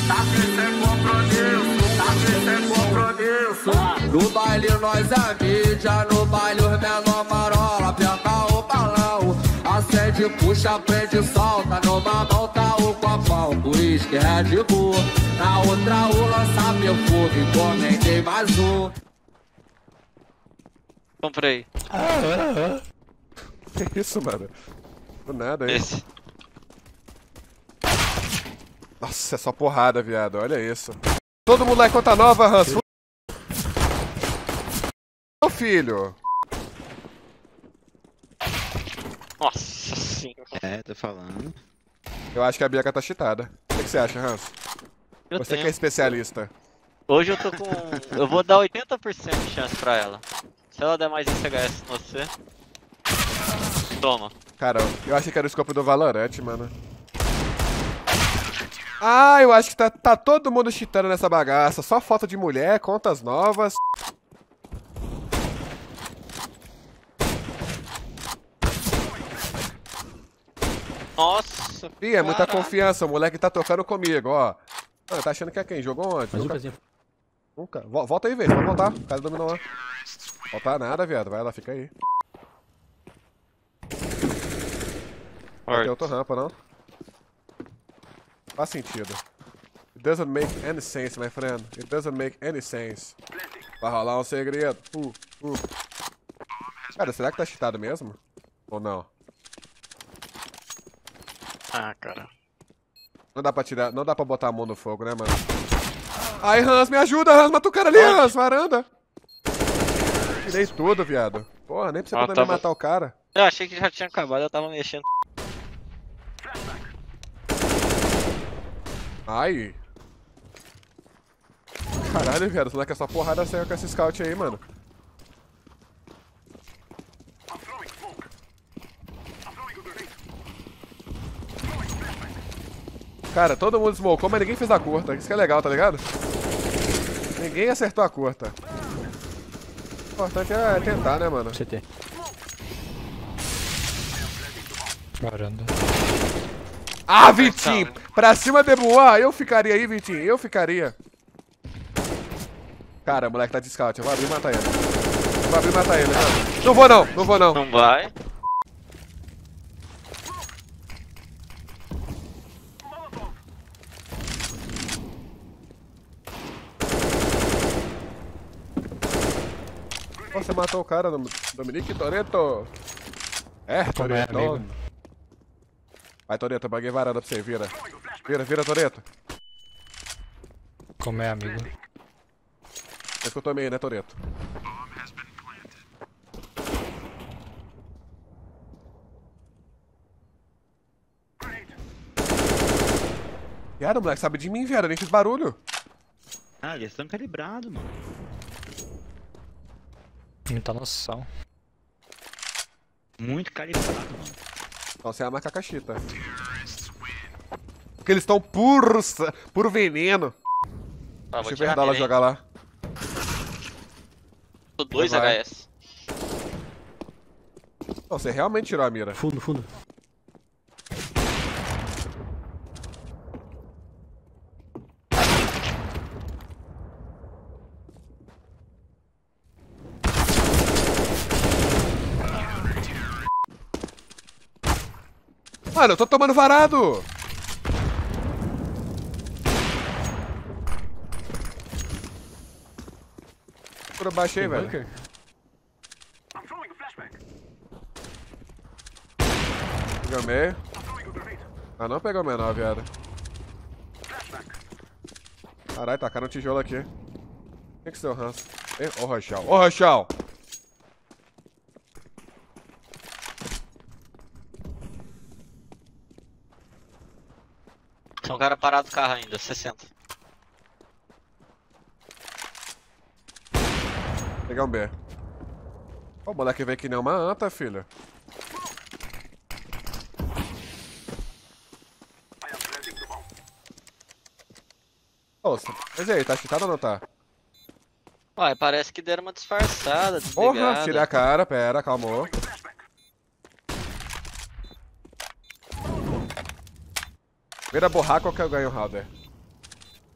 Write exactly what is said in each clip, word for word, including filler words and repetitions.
No baile nós é mídia, no baile os menor marola. Aperta o balão, acende, puxa, prende, solta. Numa mão tá o copão, uísque, Red Bull. Na outra o lança perfume, encomendei mais um. Comprei. Ah, ah, ah. Que isso, mano? Do nada aí. Esse. Nossa, é só porrada, viado. Olha isso. Todo mundo lá em conta nova, Hans. Ô filho. Nossa senhora. É, tô falando. Eu acho que a Bianca tá cheatada. O que, que você acha, Hans? Eu Você tenho. que é especialista. Hoje eu tô com... Eu vou dar oitenta por cento de chance pra ela. Se ela der mais esse H S no você... Toma. Cara, eu achei que era o escopo do Valorant, mano. Ah, eu acho que tá, tá todo mundo cheatando nessa bagaça. Só foto de mulher, contas novas. Nossa. Ih, é muita caralho. confiança. O moleque tá tocando comigo, ó. Ah, tá achando que é quem? Jogou onde? Mais um Nunca... casinho. Nunca. Vol- Volta aí, velho. Pode voltar. O cara dominou lá. Voltar nada, viado. Vai lá, fica aí. Não tem outra rampa, não? Faz sentido. It doesn't make any sense, my friend. It doesn't make any sense. Vai rolar um segredo. Uh, uh. Cara, será que tá cheatado mesmo? Ou não? Ah, cara. Não dá pra tirar, não dá pra botar a mão no fogo, né, mano? Ai, Hans, me ajuda, Hans, mata o cara ali, Hans, varanda. Tirei tudo, viado. Porra, nem precisa Ah, poder tá me bom. matar o cara. Eu achei que já tinha acabado, eu tava mexendo. Ai. Caralho, viado, será que essa porrada saiu com esse scout aí, mano? Cara, todo mundo smocou, mas ninguém fez a curta. Isso que é legal, tá ligado? Ninguém acertou a curta. O importante é tentar, né, mano? C T. Varanda. Ah, Vitinho! Pra cima de Boa, eu ficaria aí, Vitinho. Eu ficaria. Cara, o moleque tá de scout. Eu vou abrir e matar ele. Eu vou abrir e matar ele, mano. Não vou não, não vou não. Não vai. Você matou o cara, Dom- Dominique Toretto. É, Como é, Toretto. amigo? Vai, Toretto, eu baguei varanda pra você, vira. Vira, vira, Toretto. Como é, amigo? Você escutou meio, né, Toretto? Viado, o moleque sabe de mim, viado, eu nem fiz barulho. Ah, eles estão calibrados, mano. Muita noção. Muito calibrado, mano. Então você é a macaca chita. Porque eles estão puro, sa- puro veneno. Ah, vou Deixa eu tirar ver ela nele, hein. jogar lá. Tô dois Vai. H S. Não, você realmente tirou a mira. Fundo, fundo. Mano, eu tô tomando varado! Eu baixei, velho. Bunker? Pegou meio. Ah, não pegou menor, viado. Caralho, tacaram um tijolo aqui. Quem que seu ranço? Ô, Rochal. Ô, Rochal! Tem um cara parado no carro ainda, sessenta. Pegar um B. Ô, o moleque veio que nem uma anta, filho. Ô, mas e aí, tá cheatado ou não tá? Uai, parece que deram uma disfarçada, Porra, desligada. tirei a cara, pera, calmou. Vira borraco que eu ganho o Halder.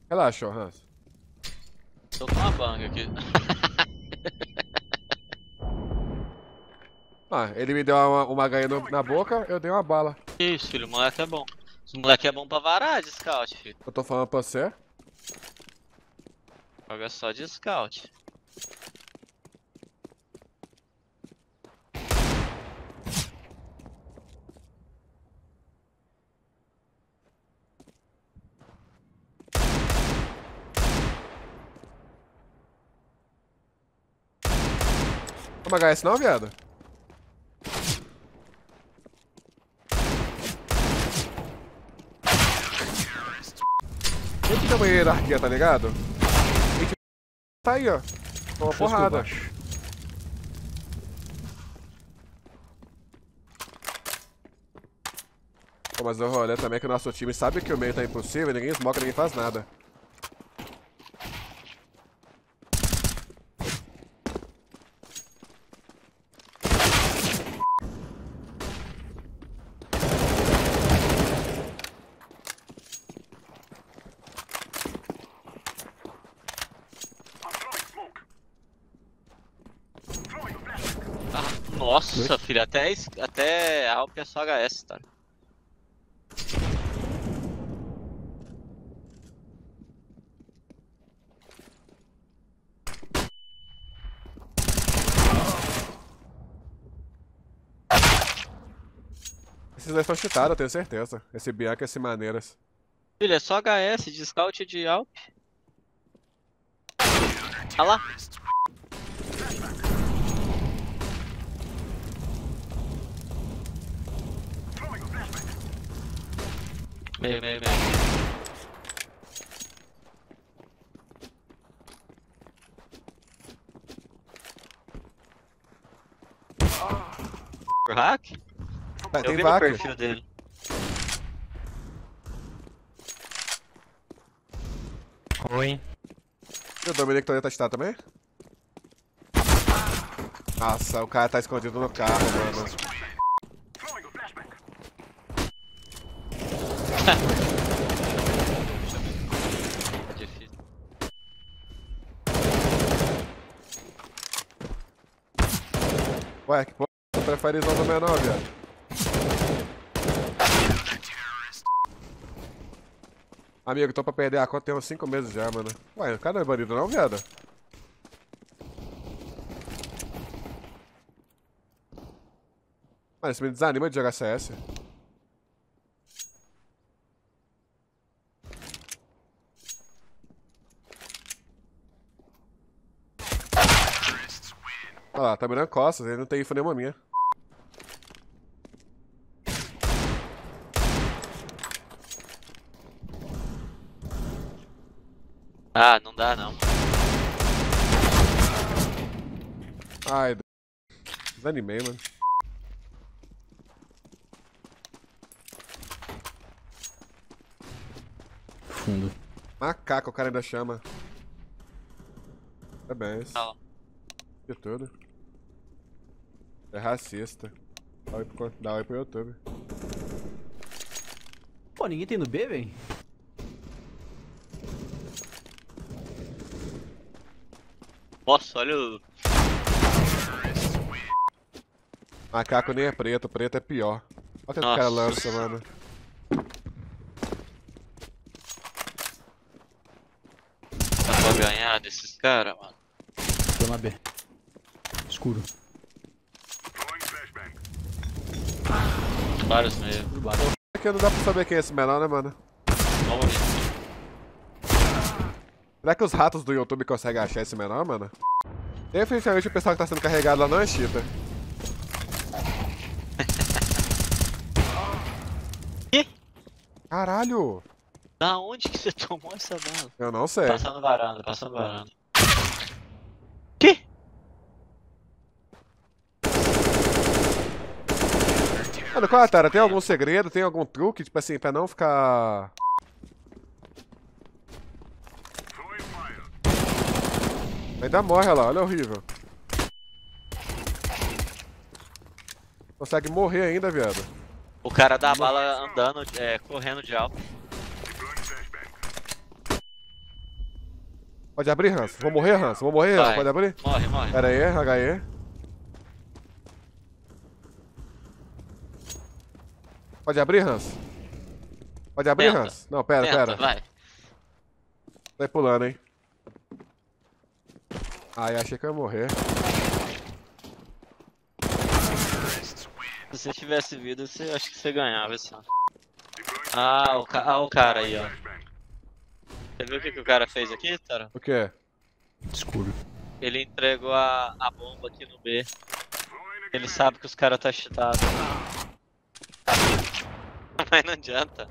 Relaxa, ó, Hans. Tô com uma banga aqui. Ah, ele me deu uma, uma ganha no- na boca, eu dei uma bala. Isso, filho, o moleque é bom. Esse moleque é bom pra varar de scout, filho. Eu tô falando pra você. Joga só de scout. Vamos H S não, viado? Gente da hierarquia, tá ligado? Gente tá aí, ó. Toma porrada. Pô, mas o rolê também é que o nosso time sabe que o meio tá impossível, ninguém smoca, ninguém faz nada. Ah, nossa, filho, até, es- até a Alp é só H S, tá? Esses dois estão cheatados, eu tenho certeza. Esse Bianca e esse Maneiras. Filho, é só H S, de scout e de Alp. Olha lá. Meio, meio, meio. Por hack? Tá, Eu tem vi no vaca. perfil dele. Oi. E o Dominic tá cheatado também? Nossa, o cara tá escondido no carro, mano. É difícil. Ué, que porra, você prefere zona menor, viado? Amigo, tô pra perder a conta tem uns cinco meses já, mano. Ué, o cara não é banido não, viado? Mano, isso me desanima de jogar C S. Olha lá, tá mirando costas, ele não tem info nenhuma minha. Ah, não dá não. Ai, desanimei, mano. Fundo. Macaco, o cara ainda chama. Parabéns. Fala. De tudo. É racista. Dá oi pro, dá oi pro YouTube. Pô, ninguém tem no B, velho? Nossa, olha o... Macaco nem é preto, preto é pior. Olha o que o Nossa. cara lança, mano. Dá pra ganhar desses caras, mano. Tô na B. Escuro. Vários meio. Por baixo. Aqui não dá pra saber quem é esse menor, né, mano? Vamos ver. Será que os ratos do YouTube conseguem achar esse menor, mano? Definitivamente o pessoal que tá sendo carregado lá não é cheater. Que? Caralho! Da onde que você tomou essa bala? Eu não sei. Passando varanda, passando varanda. Que? Mano, qual é a tara? Tem algum segredo? Tem algum truque? Tipo assim, pra não ficar... Ainda morre lá, olha horrível. Consegue morrer ainda, viado. O cara dá a bala andando, é, correndo de alto. Pode abrir, Hans? Vou morrer, Hans? Vou morrer, Hans? Vai. Pode abrir? Morre, morre. Pera aí, H E. Pode abrir, Hans? Pode abrir, Tenta. Hans? Não, pera, Tenta, pera. vai. Vai pulando, hein? Ai, achei que eu ia morrer. Se você tivesse vida, você, acho que você ganhava só. Ah, o, ca... ah, o cara aí, ó. Você viu o que, que o cara fez aqui, Taro? O quê? Escuro. Ele entregou a, a bomba aqui no B. Ele sabe que os caras tá cheatados. Mas não adianta.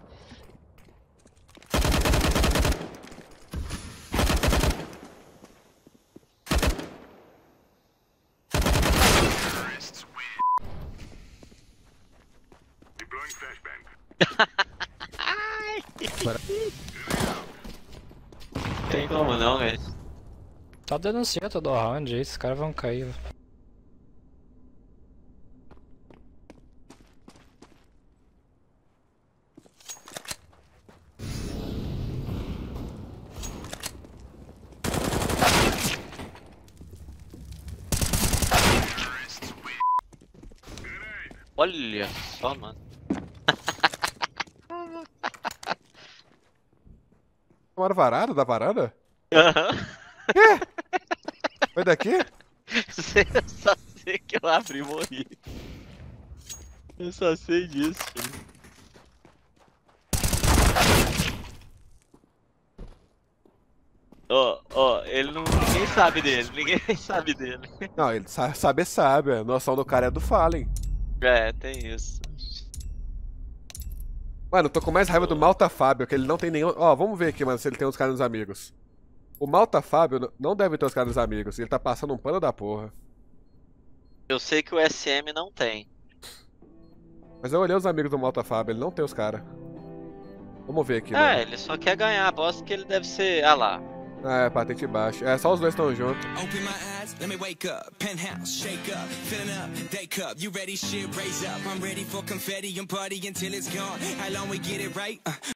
Tem como não, velho. Só denuncia todo round aí, esses caras vão cair. Olha só, mano. Tomaram varada da varanda? Aham. Foi daqui? Eu só sei que eu abri e morri. Eu só sei disso. Ó, ó, ele não. Ninguém sabe dele, ninguém sabe dele. Não, ele sa sabe, sabe. A noção do cara é do Fallen. É, tem isso. Mano, eu tô com mais raiva do Malta Fábio, que ele não tem nenhum... Ó, vamos ver aqui, mano, se ele tem os caras nos amigos. O Malta Fábio não deve ter os caras nos amigos. Ele tá passando um pano da porra. Eu sei que o S M não tem. Mas eu olhei os amigos do Malta Fábio, ele não tem os caras. Vamos ver aqui, É, mano. ele só quer ganhar. Aposto que ele deve ser. Ah lá. É, patente baixa. É, só os dois estão juntos. Open my eyes, let me wake up. Penthouse, shake up, filling up, day cup. You ready? Shit, raise up. I'm ready for confetti and party until it's gone. How long we get it right? Uh.